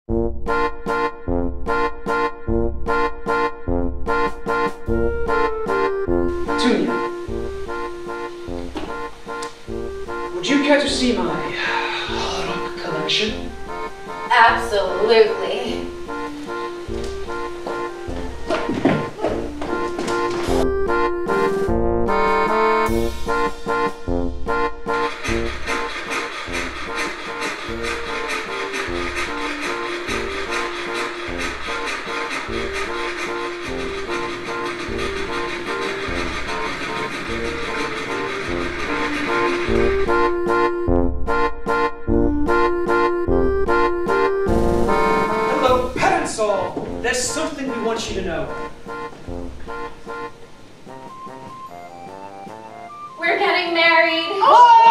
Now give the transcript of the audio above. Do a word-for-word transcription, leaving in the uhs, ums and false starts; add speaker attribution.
Speaker 1: Would you care to see my rock collection?
Speaker 2: Absolutely.
Speaker 1: Hello, parents all! There's something we want you to know.
Speaker 2: We're getting married.
Speaker 1: Oh!